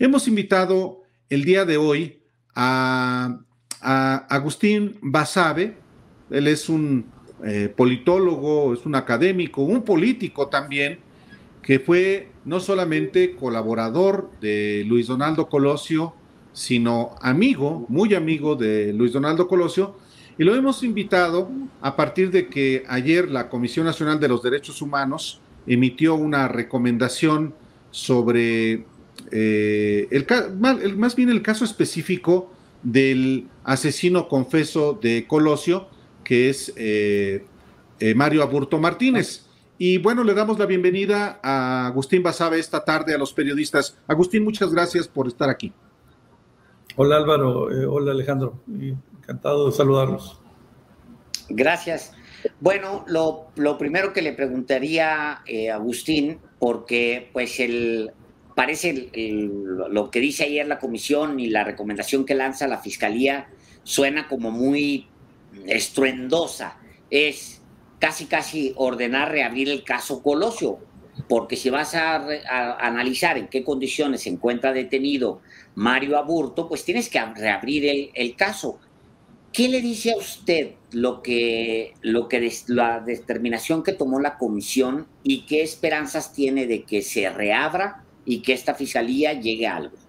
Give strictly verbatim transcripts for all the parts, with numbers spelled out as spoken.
Hemos invitado el día de hoy a, a Agustín Basabe. Él es un eh, politólogo, es un académico, un político también, que fue no solamente colaborador de Luis Donaldo Colosio, sino amigo, muy amigo de Luis Donaldo Colosio, y lo hemos invitado a partir de que ayer la Comisión Nacional de los Derechos Humanos emitió una recomendación sobre eh, el, el, más bien el caso específico del asesino confeso de Colosio, que es eh, eh, Mario Aburto Martínez. Y bueno, le damos la bienvenida a Agustín Basabe esta tarde a los periodistas. Agustín, muchas gracias por estar aquí. Hola Álvaro, eh, hola Alejandro, encantado de saludarlos. Gracias. Bueno, lo, lo primero que le preguntaría a eh, Agustín, porque pues el, parece el, el, lo que dice ayer la comisión y la recomendación que lanza la Fiscalía suena como muy estruendosa, es casi casi ordenar reabrir el caso Colosio, porque si vas a, a analizar en qué condiciones se encuentra detenido Mario Aburto, pues tienes que reabrir el, el caso. ¿Qué le dice a usted lo que, lo que des, la determinación que tomó la comisión y qué esperanzas tiene de que se reabra y que esta fiscalía llegue a algo?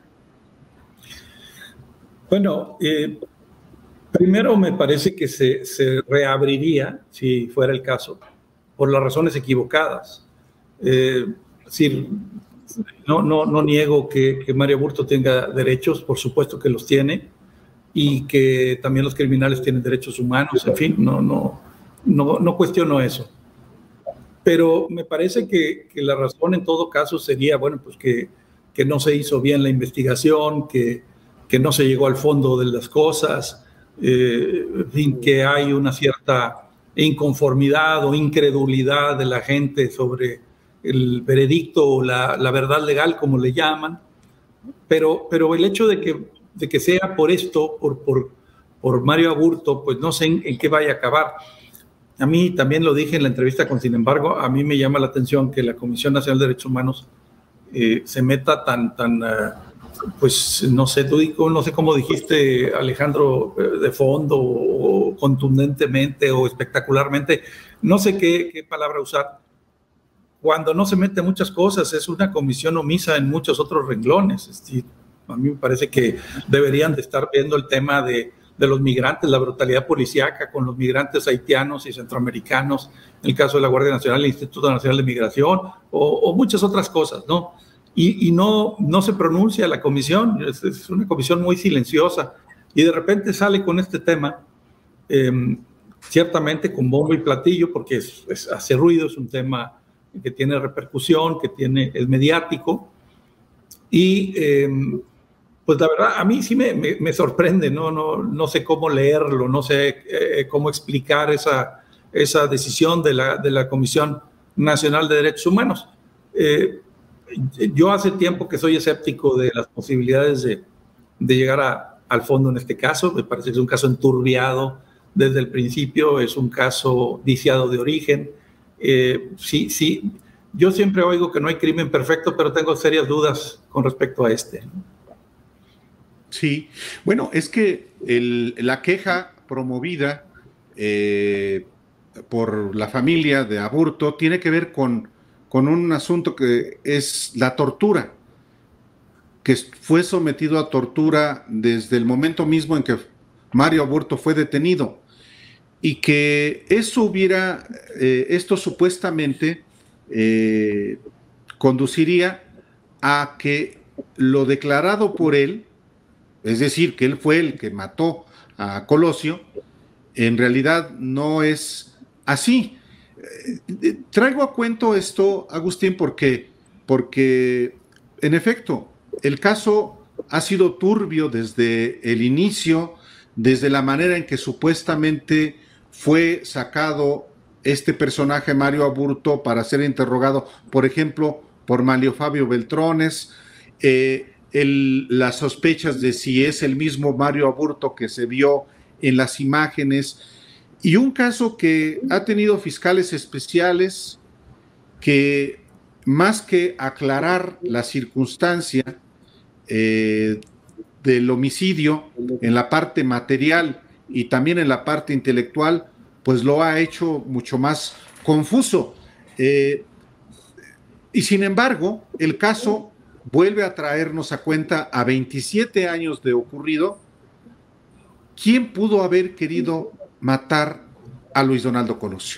Bueno, eh, primero me parece que se, se reabriría, si fuera el caso, por las razones equivocadas. Eh, es decir, no, no, no niego que, que Mario Aburto tenga derechos, por supuesto que los tiene, y que también los criminales tienen derechos humanos, en fin, no, no, no, no cuestiono eso. Pero me parece que, que la razón en todo caso sería, bueno, pues que, que no se hizo bien la investigación, que, que no se llegó al fondo de las cosas, eh, en fin, que hay una cierta inconformidad o incredulidad de la gente sobre el veredicto o la, la verdad legal, como le llaman. Pero, pero el hecho de que, de que sea por esto, por, por, por Mario Aburto, pues no sé en, en qué vaya a acabar. A mí también lo dije en la entrevista con Sin embargo, a mí me llama la atención que la Comisión Nacional de Derechos Humanos eh, se meta tan, tan uh, pues no sé, tú no sé cómo dijiste, Alejandro, de fondo o contundentemente o espectacularmente, no sé qué, qué palabra usar, cuando no se mete muchas cosas, es una comisión omisa en muchos otros renglones. Es decir, a mí me parece que deberían de estar viendo el tema de, de los migrantes, la brutalidad policíaca con los migrantes haitianos y centroamericanos, en el caso de la Guardia Nacional, el Instituto Nacional de Migración, o, o muchas otras cosas, ¿no? Y, y no, no se pronuncia la comisión, es, es una comisión muy silenciosa, y de repente sale con este tema, eh, ciertamente con bombo y platillo, porque es, es, hace ruido, es un tema que tiene repercusión, que tiene, es mediático, y eh, pues la verdad a mí sí me, me, me sorprende, ¿no? No, no sé cómo leerlo, no sé eh, cómo explicar esa, esa decisión de la, de la Comisión Nacional de Derechos Humanos. Eh, yo hace tiempo que soy escéptico de las posibilidades de, de llegar a, al fondo en este caso, me parece que es un caso enturbiado desde el principio, es un caso viciado de origen. Eh, sí, sí, yo siempre oigo que no hay crimen perfecto, pero tengo serias dudas con respecto a este. Sí, bueno, es que el, la queja promovida eh, por la familia de Aburto tiene que ver con, con un asunto que es la tortura, que fue sometido a tortura desde el momento mismo en que Mario Aburto fue detenido. Y que eso hubiera, eh, esto supuestamente eh, conduciría a que lo declarado por él, es decir, que él fue el que mató a Colosio, en realidad no es así. Eh, traigo a cuento esto, Agustín, porque, porque en efecto, el caso ha sido turbio desde el inicio, desde la manera en que supuestamente fue sacado este personaje Mario Aburto para ser interrogado, por ejemplo, por Manlio Fabio Beltrones, eh, el, las sospechas de si es el mismo Mario Aburto que se vio en las imágenes, y un caso que ha tenido fiscales especiales que, más que aclarar la circunstancia, eh, del homicidio en la parte material y también en la parte intelectual, pues lo ha hecho mucho más confuso. Eh, y sin embargo, el caso vuelve a traernos a cuenta a veintisiete años de ocurrido. ¿Quién pudo haber querido matar a Luis Donaldo Colosio?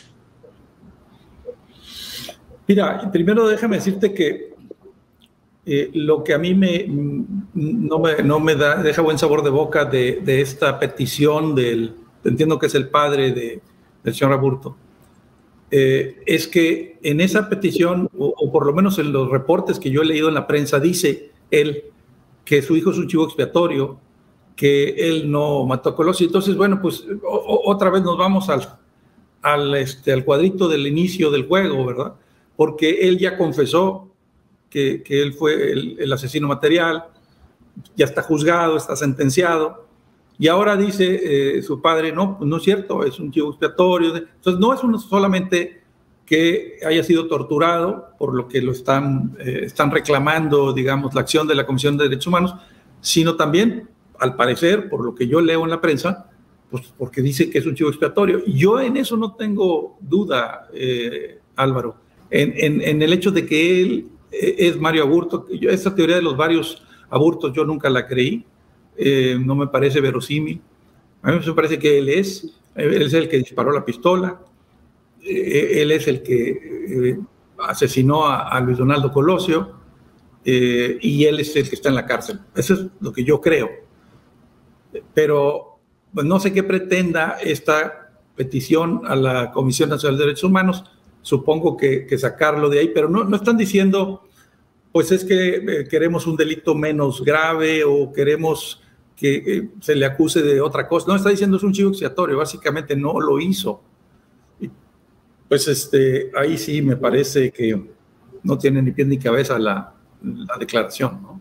Mira, primero déjame decirte que eh, lo que a mí me, no, me, no me da, deja buen sabor de boca de, de esta petición del, entiendo que es el padre de, del señor Aburto, eh, es que en esa petición, o, o por lo menos en los reportes que yo he leído en la prensa, dice él que su hijo es un chivo expiatorio, que él no mató a Colosio. Entonces, bueno, pues o, otra vez nos vamos al, al, este, al cuadrito del inicio del juego, ¿verdad? Porque él ya confesó que, que él fue el, el asesino material, ya está juzgado, está sentenciado, y ahora dice eh, su padre, no, pues no es cierto, es un chivo expiatorio. Entonces, no es uno solamente que haya sido torturado, por lo que lo están, eh, están reclamando, digamos, la acción de la Comisión de Derechos Humanos, sino también, al parecer, por lo que yo leo en la prensa, pues porque dice que es un chivo expiatorio. Yo en eso no tengo duda, eh, Álvaro, en, en, en el hecho de que él es Mario Aburto. Yo, esta teoría de los varios aburtos yo nunca la creí, eh, no me parece verosímil. A mí me parece que él es, él es el que disparó la pistola, eh, él es el que eh, asesinó a, a Luis Donaldo Colosio, eh, y él es el que está en la cárcel. Eso es lo que yo creo. Pero pues, no sé qué pretenda esta petición a la Comisión Nacional de Derechos Humanos. Supongo que, que sacarlo de ahí, pero no, no están diciendo, pues es que eh, queremos un delito menos grave o queremos que eh, se le acuse de otra cosa. No, está diciendo es un chivo expiatorio, básicamente no lo hizo. Y, pues este, ahí sí me parece que no tiene ni pie ni cabeza la, la declaración, ¿no?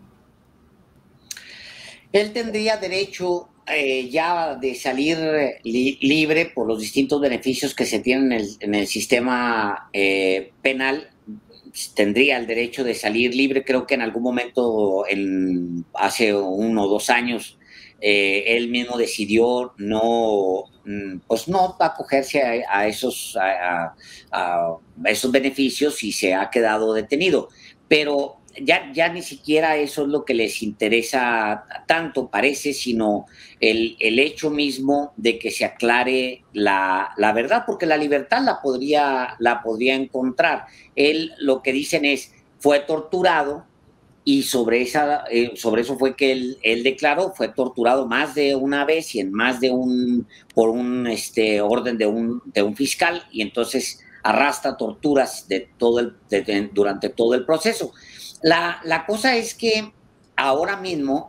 Él tendría derecho eh, ya de salir li libre por los distintos beneficios que se tienen en el, en el sistema eh, penal. Tendría el derecho de salir libre. Creo que en algún momento, en, hace uno o dos años, eh, él mismo decidió no, pues no acogerse a, a, esos, a, a, a esos beneficios y se ha quedado detenido. Pero Ya, ya ni siquiera eso es lo que les interesa tanto, parece, sino el, el hecho mismo de que se aclare la, la verdad, porque la libertad la podría, la podría encontrar. Él, lo que dicen es, fue torturado y sobre, esa, eh, sobre eso fue que él, él declaró, fue torturado más de una vez y en más de un, por un este, orden de un, de un fiscal, y entonces arrastra torturas de todo el, de, de, durante todo el proceso. La, la cosa es que ahora mismo,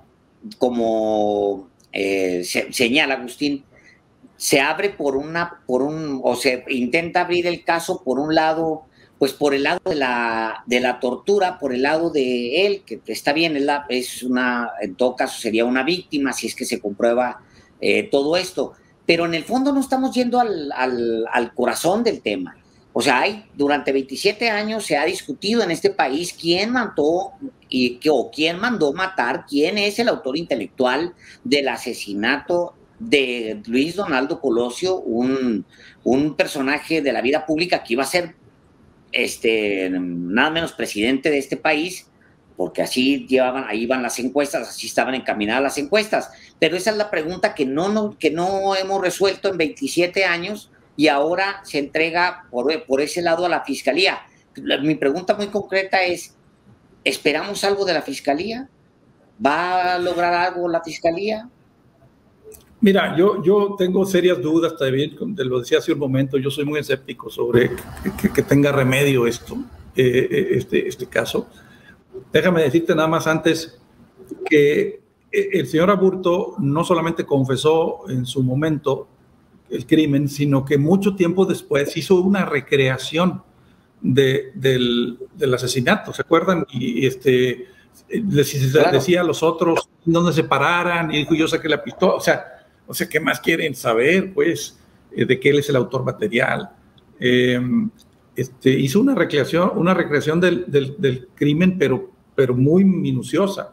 como eh, se, señala Agustín, se abre por una, por un, o se intenta abrir el caso por un lado, pues por el lado de la, de la tortura, por el lado de él, que está bien, es, la, es una, en todo caso sería una víctima si es que se comprueba eh, todo esto, pero en el fondo no estamos yendo al, al, al corazón del tema. O sea, hay, durante veintisiete años se ha discutido en este país quién mató y, o quién mandó matar, quién es el autor intelectual del asesinato de Luis Donaldo Colosio, un, un personaje de la vida pública que iba a ser este, nada menos presidente de este país, porque así llevaban, ahí iban las encuestas, así estaban encaminadas las encuestas. Pero esa es la pregunta que no, no, que no hemos resuelto en veintisiete años, y ahora se entrega por, por ese lado a la Fiscalía. Mi pregunta muy concreta es, ¿esperamos algo de la Fiscalía? ¿Va a lograr algo la Fiscalía? Mira, yo, yo tengo serias dudas también, te lo decía hace un momento, yo soy muy escéptico sobre que, que, que tenga remedio esto, eh, este, este caso. Déjame decirte nada más antes que el señor Aburto no solamente confesó en su momento el crimen, sino que mucho tiempo después hizo una recreación de, del, del asesinato, ¿se acuerdan? Y, y este, les claro. decía a los otros dónde se pararan, y dijo, yo saqué la pistola. O sea, o sea, ¿qué más quieren saber, pues, eh, de que él es el autor material? Eh, este, hizo una recreación, una recreación del, del, del crimen, pero, pero muy minuciosa.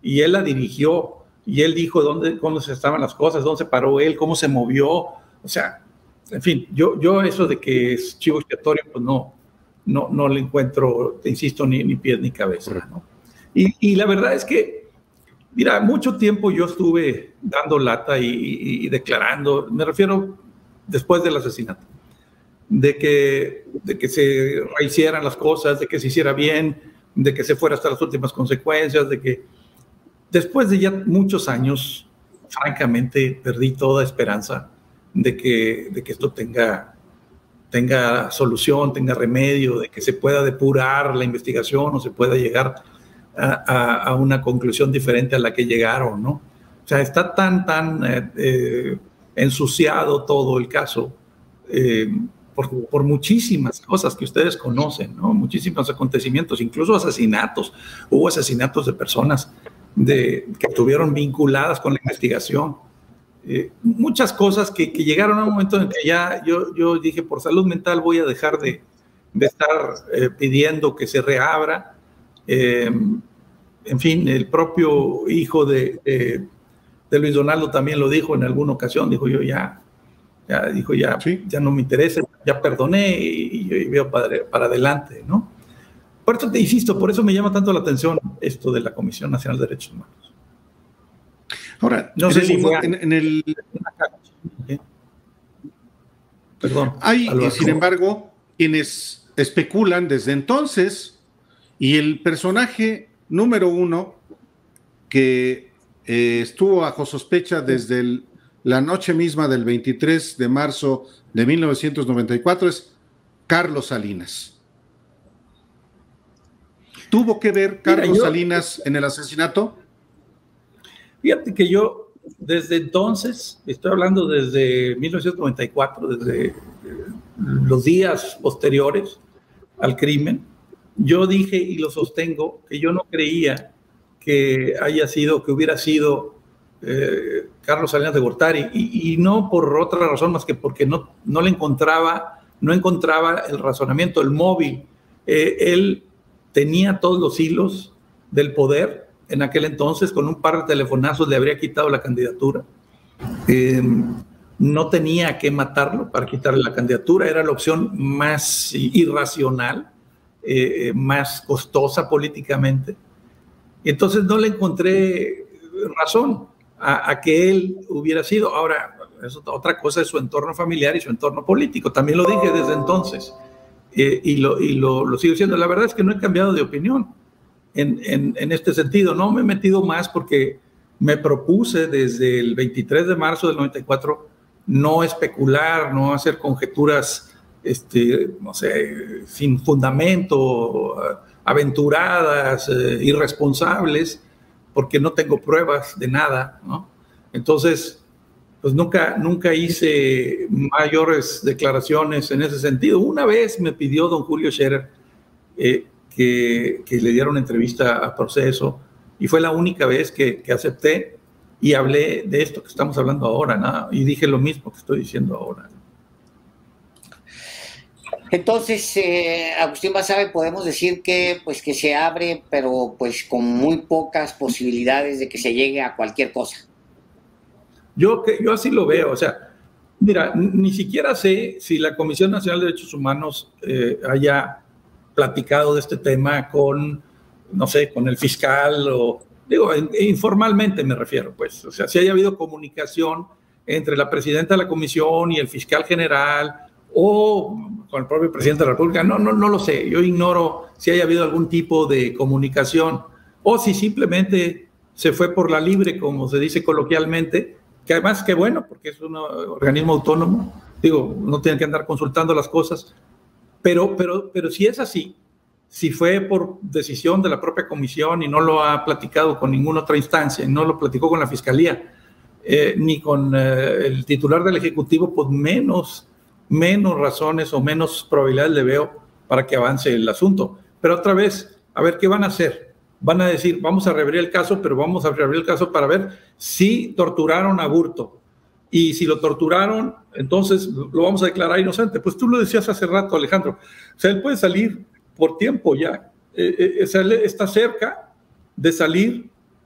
y él la dirigió, y él dijo dónde, dónde estaban las cosas, dónde se paró él, cómo se movió, o sea, en fin, yo, yo eso de que es chivo expiatorio, pues no, no, no le encuentro, te insisto, ni, ni pies ni cabeza, ¿no? Y, y la verdad es que, mira, mucho tiempo yo estuve dando lata y, y, y declarando, me refiero después del asesinato, de que, de que se rehicieran las cosas, de que se hiciera bien, de que se fuera hasta las últimas consecuencias, de que después de ya muchos años, francamente, perdí toda esperanza de que, de que esto tenga, tenga solución, tenga remedio, de que se pueda depurar la investigación o se pueda llegar a, a, a una conclusión diferente a la que llegaron, ¿no? O sea, está tan, tan eh, eh, ensuciado todo el caso eh, por, por muchísimas cosas que ustedes conocen, ¿no? Muchísimos acontecimientos, incluso asesinatos. Hubo asesinatos de personas de, que estuvieron vinculadas con la investigación. Eh, muchas cosas que, que llegaron a un momento en que ya yo, yo dije, por salud mental voy a dejar de, de estar eh, pidiendo que se reabra. Eh, en fin, el propio hijo de, de, de Luis Donaldo también lo dijo en alguna ocasión, dijo yo ya, ya, dijo ya, ¿sí? Ya no me interesa, ya perdoné y, y veo para, para adelante, ¿no? Por eso te insisto, por eso me llama tanto la atención esto de la Comisión Nacional de Derechos Humanos. Ahora, no sé si en, en el... ¿Eh? Perdón. Hay, sin embargo, quienes especulan desde entonces, y el personaje número uno que eh, estuvo bajo sospecha desde el, la noche misma del veintitrés de marzo de mil novecientos noventa y cuatro es Carlos Salinas. ¿Tuvo que ver Carlos Mira, yo, Salinas en el asesinato? Fíjate que yo, desde entonces, estoy hablando desde mil novecientos noventa y cuatro, desde eh, los días posteriores al crimen, yo dije y lo sostengo que yo no creía que haya sido, que hubiera sido eh, Carlos Salinas de Gortari, y, y no por otra razón más que porque no, no le encontraba, no encontraba el razonamiento, el móvil. Eh, él tenía todos los hilos del poder. En aquel entonces, con un par de telefonazos le habría quitado la candidatura. Eh, no tenía que matarlo para quitarle la candidatura, era la opción más irracional, eh, más costosa políticamente. Entonces no le encontré razón a, a que él hubiera sido. Ahora, eso, otra cosa es su entorno familiar y su entorno político. También lo dije desde entonces eh, y, lo, y lo, lo sigo diciendo. La verdad es que no he cambiado de opinión. En, en, en este sentido, no me he metido más porque me propuse desde el veintitrés de marzo del noventa y cuatro no especular, no hacer conjeturas, este, no sé, sin fundamento, aventuradas, eh, irresponsables, porque no tengo pruebas de nada, ¿no? Entonces, pues nunca, nunca hice mayores declaraciones en ese sentido. Una vez me pidió don Julio Scherer eh, Que, que le dieron una entrevista a Proceso, y fue la única vez que, que acepté y hablé de esto que estamos hablando ahora, ¿no? Y dije lo mismo que estoy diciendo ahora. Entonces, eh, Agustín Basabe, podemos decir que, pues, que se abre, pero pues con muy pocas posibilidades de que se llegue a cualquier cosa. Yo, que, yo así lo veo, o sea, mira, ni siquiera sé si la Comisión Nacional de Derechos Humanos eh, haya platicado de este tema con, no sé, con el fiscal, o digo, informalmente me refiero, pues, o sea, si haya habido comunicación entre la presidenta de la comisión y el fiscal general, o con el propio presidente de la República, no, no, no lo sé, yo ignoro si haya habido algún tipo de comunicación, o si simplemente se fue por la libre, como se dice coloquialmente, que además, qué bueno, porque es un organismo autónomo, digo, no tienen que andar consultando las cosas. Pero, pero, pero si es así, si fue por decisión de la propia comisión y no lo ha platicado con ninguna otra instancia, y no lo platicó con la fiscalía, eh, ni con eh, el titular del Ejecutivo, pues menos, menos razones o menos probabilidades le veo para que avance el asunto. Pero otra vez, a ver qué van a hacer. Van a decir, vamos a reabrir el caso, pero vamos a reabrir el caso para ver si torturaron a Aburto. Y si lo torturaron, entonces lo vamos a declarar inocente. Pues tú lo decías hace rato, Alejandro. O sea, él puede salir por tiempo ya. Eh, eh, está cerca de salir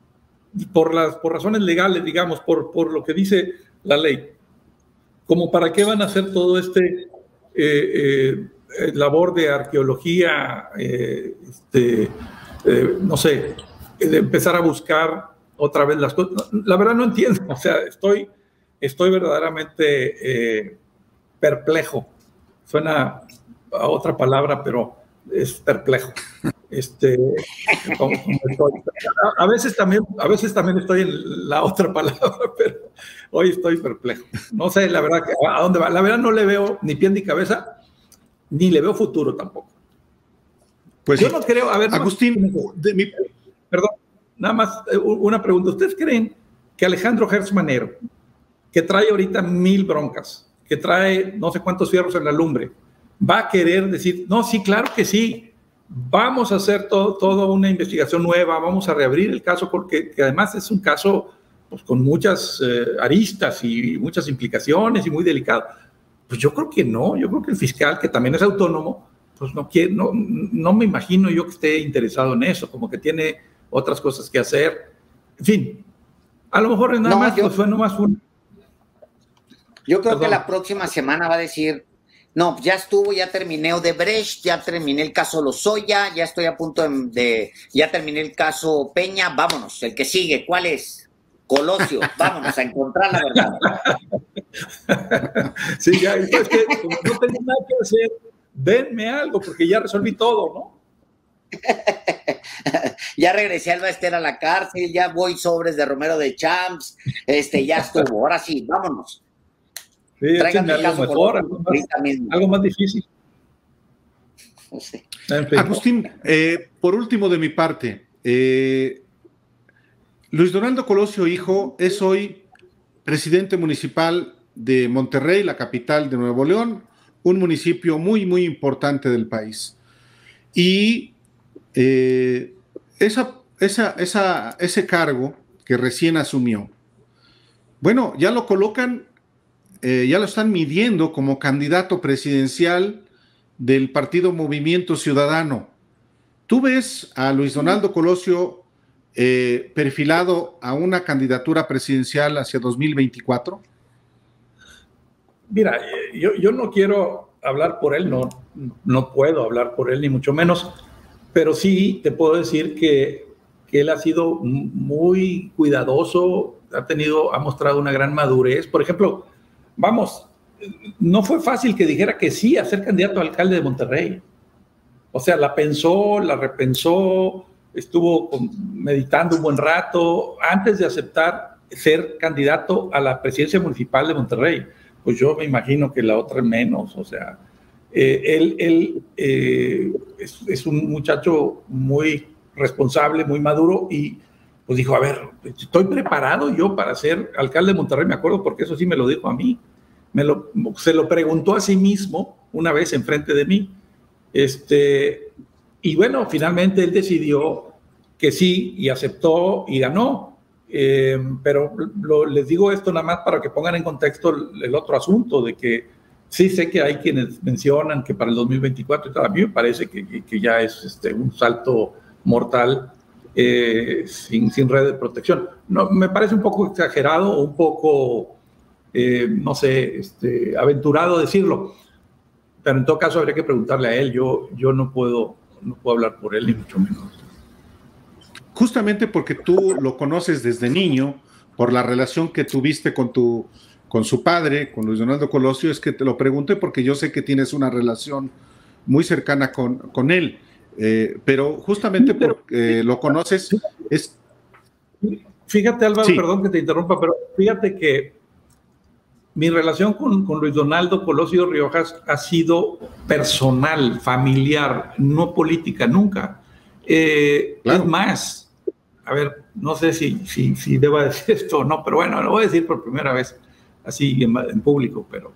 por, las, por razones legales, digamos, por, por lo que dice la ley. ¿Como para qué van a hacer todo este eh, eh, labor de arqueología, eh, este, eh, no sé, de empezar a buscar otra vez las cosas? La verdad no entiendo, o sea, estoy, estoy verdaderamente eh, perplejo. Suena a otra palabra, pero es perplejo. Este, como, como estoy. A, a veces también, a veces también estoy en la otra palabra, pero hoy estoy perplejo. No sé, la verdad, a dónde va. La verdad no le veo ni pie ni cabeza, ni le veo futuro tampoco. Pues yo no creo, a ver, Agustín, no, de mi, perdón, nada más una pregunta. ¿Ustedes creen que Alejandro Gertz Manero, que trae ahorita mil broncas, que trae no sé cuántos fierros en la lumbre, va a querer decir, no, sí, claro que sí, vamos a hacer todo, toda una investigación nueva, vamos a reabrir el caso, porque que además es un caso pues, con muchas eh, aristas y muchas implicaciones y muy delicado? Pues yo creo que no, yo creo que el fiscal, que también es autónomo, pues no quiere, no, no me imagino yo que esté interesado en eso, como que tiene otras cosas que hacer. En fin, a lo mejor nada no, más, yo, pues fue nomás un... Yo creo Perdón. que la próxima semana va a decir, no, ya estuvo, ya terminé Odebrecht, ya terminé el caso Lozoya, ya estoy a punto de, de, ya terminé el caso Peña, vámonos, el que sigue, ¿cuál es? Colosio, vámonos a encontrar la verdad. Sí, ya, entonces que como no tengo nada que hacer, denme algo, porque ya resolví todo, ¿no? Ya regresé al Baester a la cárcel, ya voy sobres de Romero de Champs, este, ya estuvo, ahora sí, vámonos. Sí, échenme algo mejor, algo más, algo más difícil. No sé. En fin. Agustín, eh, por último de mi parte, eh, Luis Donaldo Colosio, hijo, es hoy presidente municipal de Monterrey, la capital de Nuevo León, un municipio muy, muy importante del país. Y eh, esa, esa, esa, ese cargo que recién asumió, bueno, ya lo colocan, eh, ya lo están midiendo como candidato presidencial del partido Movimiento Ciudadano. ¿Tú ves a Luis Donaldo Colosio eh, perfilado a una candidatura presidencial hacia dos mil veinticuatro? Mira, yo, yo no quiero hablar por él, no, no puedo hablar por él, ni mucho menos, pero sí te puedo decir que, que él ha sido muy cuidadoso, ha tenido, ha mostrado una gran madurez. Por ejemplo, vamos, no fue fácil que dijera que sí a ser candidato a alcalde de Monterrey. O sea, la pensó, la repensó, estuvo meditando un buen rato antes de aceptar ser candidato a la presidencia municipal de Monterrey. Pues yo me imagino que la otra menos, o sea, eh, él, él eh, es, es un muchacho muy responsable, muy maduro, y pues dijo, a ver, estoy preparado yo para ser alcalde de Monterrey, me acuerdo, porque eso sí me lo dijo a mí, me lo, se lo preguntó a sí mismo una vez enfrente de mí, este, y bueno, finalmente él decidió que sí, y aceptó y ganó. Eh, pero lo, les digo esto nada más para que pongan en contexto el, el otro asunto de que sí sé que hay quienes mencionan que para el dos mil veinticuatro y tal, a mí me parece que, que ya es este, un salto mortal eh, sin, sin red de protección. No, me parece un poco exagerado o un poco, eh, no sé, este, aventurado decirlo, pero en todo caso habría que preguntarle a él. Yo, yo no puedo, no puedo hablar por él, ni mucho menos. Justamente porque tú lo conoces desde niño, por la relación que tuviste con, tu, con su padre, con Luis Donaldo Colosio, es que te lo pregunté porque yo sé que tienes una relación muy cercana con, con él, eh, pero justamente sí, pero, porque eh, lo conoces es... Fíjate, Álvaro, sí. Perdón que te interrumpa, pero fíjate que mi relación con, con Luis Donaldo Colosio Riojas ha sido personal, familiar, no política, nunca. Eh, claro. Es más... A ver, no sé si, si, si debo decir esto o no, pero bueno, lo voy a decir por primera vez, así en, en público, pero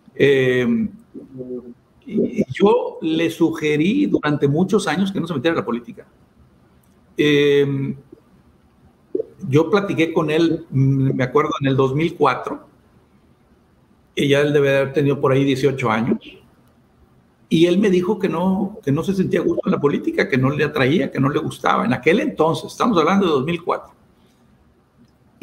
eh, y yo le sugerí durante muchos años que no se metiera en la política. Eh, yo platiqué con él, me acuerdo, en el dos mil cuatro, y ya él debe haber tenido por ahí dieciocho años, y él me dijo que no, que no se sentía a gusto en la política, que no le atraía, que no le gustaba. En aquel entonces, estamos hablando de dos mil cuatro.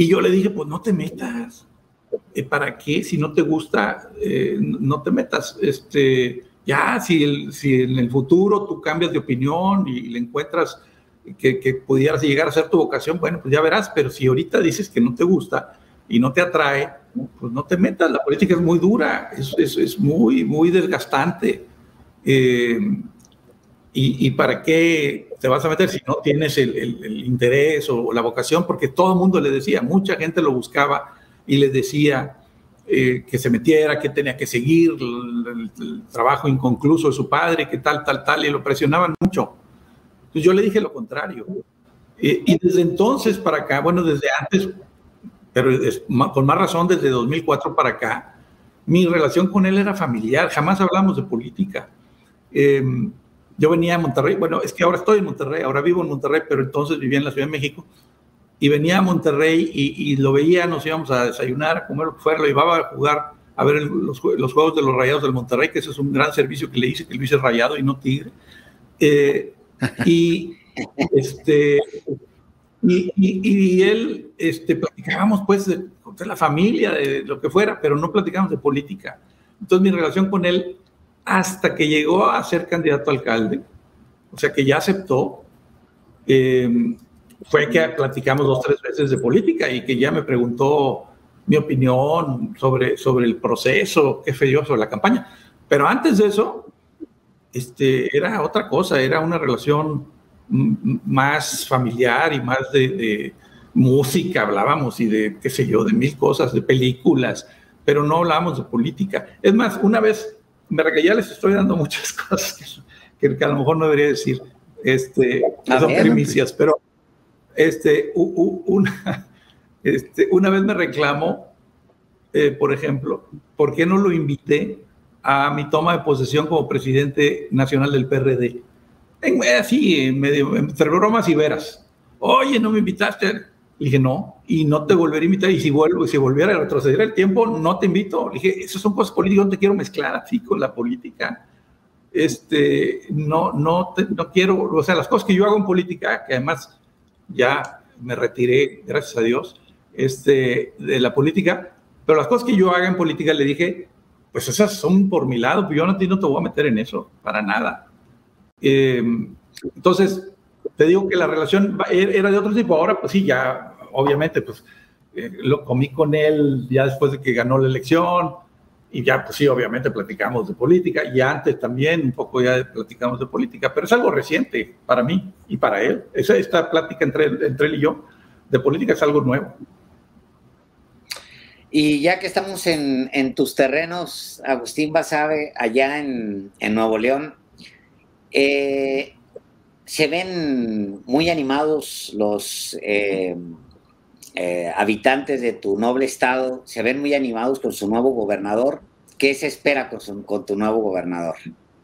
Y yo le dije, pues no te metas. ¿Para qué? Si no te gusta, eh, no te metas. Este, ya, si, el, si en el futuro tú cambias de opinión y le encuentras que, que pudieras llegar a ser tu vocación, bueno, pues ya verás. Pero si ahorita dices que no te gusta y no te atrae, pues no te metas. La política es muy dura, es, es, es muy, muy desgastante. Eh, y, ¿Y para qué te vas a meter si no tienes el, el, el interés o la vocación? Porque todo el mundo le decía, mucha gente lo buscaba y les decía eh, que se metiera, que tenía que seguir el, el, el trabajo inconcluso de su padre, que tal, tal, tal, y lo presionaban mucho. Entonces yo le dije lo contrario. Eh, y desde entonces para acá, bueno, desde antes, pero es, con más razón desde dos mil cuatro para acá, mi relación con él era familiar, jamás hablamos de política. Eh, yo venía a Monterrey, bueno, es que ahora estoy en Monterrey, ahora vivo en Monterrey, pero entonces vivía en la Ciudad de México, y venía a Monterrey y, y lo veía, nos íbamos a desayunar, a comer lo que fuera, lo llevaba a jugar, a ver el, los, los juegos de los Rayados del Monterrey, que ese es un gran servicio que le hice, que lo hice Rayado y no Tigre. Eh, y, este, y, y, y él, este, platicábamos pues de, de la familia, de lo que fuera, pero no platicábamos de política. Entonces mi relación con él, hasta que llegó a ser candidato a alcalde, o sea que ya aceptó, eh, fue que platicamos dos, tres veces de política y que ya me preguntó mi opinión sobre, sobre el proceso, qué fue yo sobre la campaña. Pero antes de eso, este, era otra cosa, era una relación más familiar y más de, de música, hablábamos y de, qué sé yo, de mil cosas, de películas, pero no hablábamos de política. Es más, una vez, me ya les estoy dando muchas cosas que, que a lo mejor no debería decir, este, que son primicias, pero Este, una, este, una vez me reclamó, eh, por ejemplo, ¿por qué no lo invité a mi toma de posesión como presidente nacional del P R D? En, así, en medio, entre bromas y veras. Oye, ¿no me invitaste? Le dije, no, y no te volveré a invitar, y si, vuelvo, si volviera a retroceder el tiempo, no te invito. Le dije, esas son cosas políticas, no te quiero mezclar así con la política. Este, no, no, te, no quiero, o sea, las cosas que yo hago en política, que además ya me retiré, gracias a Dios, este, de la política, pero las cosas que yo haga en política, le dije, pues esas son por mi lado, pues yo no, no te voy a meter en eso, para nada. Eh, entonces, te digo que la relación era de otro tipo. Ahora, pues sí, ya, obviamente, pues eh, lo comí con él ya después de que ganó la elección, y ya, pues sí, obviamente platicamos de política, y antes también un poco ya platicamos de política, pero es algo reciente para mí y para él. Esa, esta plática entre, entre él y yo de política es algo nuevo. Y ya que estamos en, en tus terrenos, Agustín Basabe, allá en, en Nuevo León, eh, se ven muy animados los eh, eh, habitantes de tu noble estado, se ven muy animados con su nuevo gobernador. ¿Qué se espera con, su, con tu nuevo gobernador?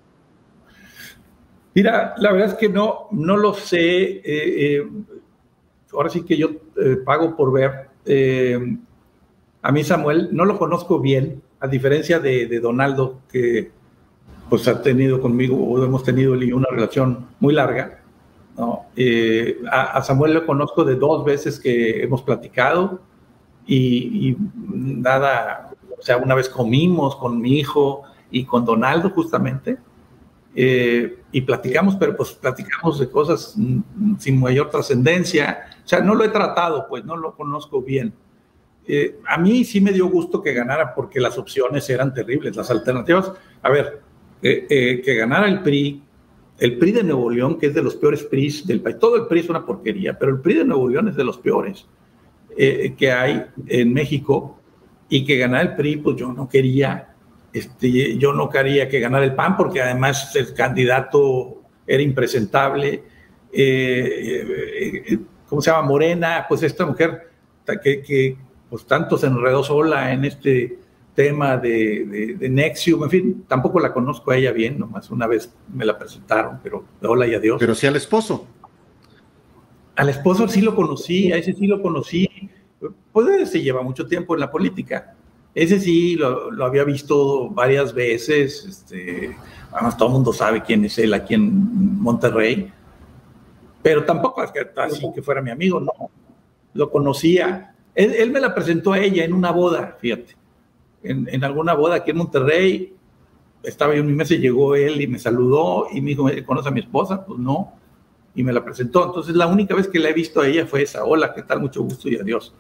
Mira, la verdad es que no, no lo sé. Eh, eh, ahora sí que yo eh, pago por ver. Eh, a mí Samuel no lo conozco bien, a diferencia de, de Donaldo, que pues ha tenido conmigo, o hemos tenido una relación muy larga, ¿no? Eh, a, a Samuel lo conozco de dos veces que hemos platicado y, y nada, o sea, una vez comimos con mi hijo y con Donaldo justamente, eh, y platicamos, pero pues platicamos de cosas sin mayor trascendencia. O sea, no lo he tratado, pues no lo conozco bien. Eh, a mí sí me dio gusto que ganara porque las opciones eran terribles, las alternativas. A ver, eh, eh, que ganara el P R I, el P R I de Nuevo León, que es de los peores P R Is del país. Todo el P R I es una porquería, pero el P R I de Nuevo León es de los peores eh, que hay en México, y que ganara el P R I, pues yo no quería, este, yo no quería que ganara el P A N, porque además el candidato era impresentable. Eh, eh, ¿Cómo se llama? Morena, pues esta mujer que, que pues tanto se enredó sola en este tema de, de, de Nexium, en fin, tampoco la conozco a ella bien, nomás una vez me la presentaron, pero hola y adiós. Pero sí al esposo. Al esposo sí lo conocí, a ese sí lo conocí, pues se lleva mucho tiempo en la política, ese sí lo, lo había visto varias veces, este, además todo el mundo sabe quién es él aquí en Monterrey, pero tampoco es que así que fuera mi amigo, no, lo conocía. Él, él me la presentó a ella en una boda, fíjate, en, en alguna boda aquí en Monterrey. Estaba yo en mi mesa y llegó él y me saludó y me dijo, ¿conoce a mi esposa? Pues no, y me la presentó. Entonces la única vez que la he visto a ella fue esa, hola, ¿qué tal? Mucho gusto y adiós.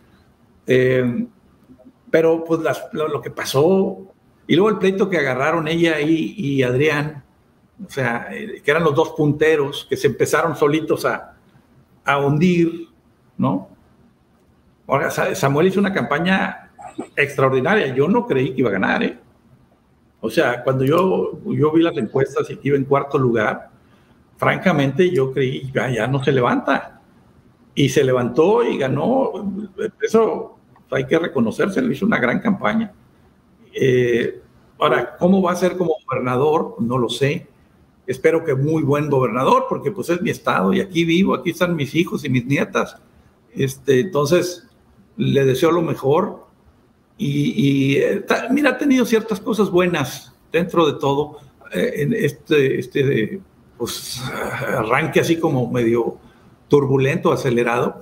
Eh, pero pues las, lo, lo que pasó, y luego el pleito que agarraron ella y, y Adrián, o sea, eh, que eran los dos punteros que se empezaron solitos a, a hundir, ¿no? Ahora, Samuel hizo una campaña extraordinaria. Yo no creí que iba a ganar, ¿eh? O sea, cuando yo, yo vi las encuestas y que iba en cuarto lugar, francamente yo creí, ya, ya no se levanta. Y se levantó y ganó. Eso hay que reconocerse, le hizo una gran campaña. Eh, ahora, ¿cómo va a ser como gobernador? No lo sé. Espero que muy buen gobernador, porque pues es mi estado y aquí vivo, aquí están mis hijos y mis nietas. Este, entonces, le deseo lo mejor y, y eh, mira, ha tenido ciertas cosas buenas dentro de todo eh, en este, este pues, arranque así como medio turbulento, acelerado.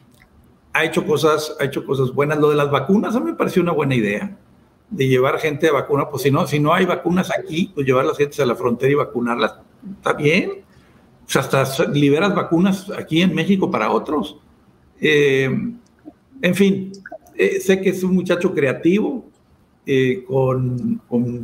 Ha hecho cosas, ha hecho cosas buenas. Lo de las vacunas a mí me pareció una buena idea, de llevar gente a vacuna. Pues si no, si no hay vacunas aquí, pues llevar las gentes a la frontera y vacunarlas, está bien. O sea, hasta liberas vacunas aquí en México para otros. Eh, en fin, eh, sé que es un muchacho creativo, eh, con, con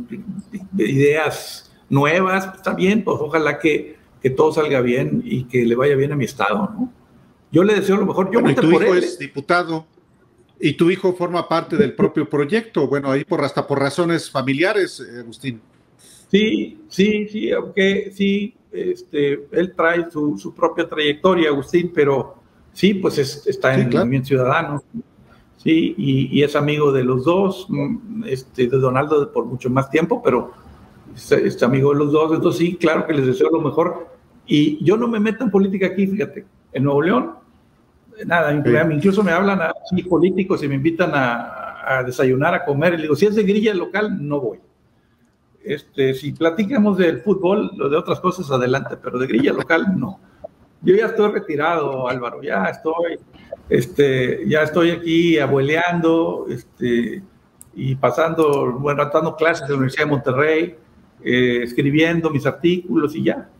ideas nuevas, está bien, pues ojalá que, que todo salga bien y que le vaya bien a mi estado, ¿no? Yo le deseo lo mejor. Yo bueno, y tu hijo él, es ¿eh? diputado, y tu hijo forma parte del propio proyecto, bueno, ahí por hasta por razones familiares, Agustín. Sí, sí, sí, aunque sí, este, él trae su, su propia trayectoria, Agustín, pero sí, pues es, está sí, en el claro. Movimiento Ciudadano, sí, y, y es amigo de los dos, este, de Donaldo por mucho más tiempo, pero es, es amigo de los dos, entonces sí, claro que les deseo lo mejor. Y yo no me meto en política aquí, fíjate, en Nuevo León, nada, sí. Incluso me hablan así políticos y me invitan a, a desayunar, a comer, y le digo, si es de grilla local, no voy. Este, si platicamos del fútbol, lo de otras cosas, adelante, pero de grilla local, no. Yo ya estoy retirado, Álvaro, ya estoy, este, ya estoy aquí abueleando, este, y pasando, bueno, dando clases en la Universidad de Monterrey, eh, escribiendo mis artículos y ya.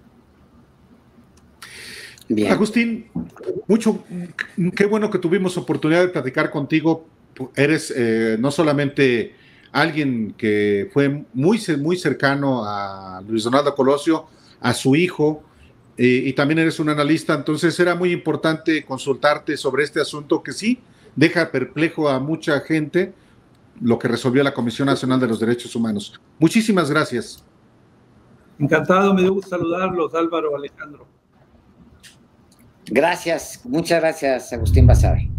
Bien. Agustín, mucho, qué bueno que tuvimos oportunidad de platicar contigo. Eres eh, no solamente alguien que fue muy, muy cercano a Luis Donaldo Colosio, a su hijo, eh, y también eres un analista, entonces era muy importante consultarte sobre este asunto que sí deja perplejo a mucha gente, lo que resolvió la Comisión Nacional de los Derechos Humanos. Muchísimas gracias. Encantado, me dio gusto saludarlos, Álvaro, Alejandro. Gracias, muchas gracias, Agustín Basabe.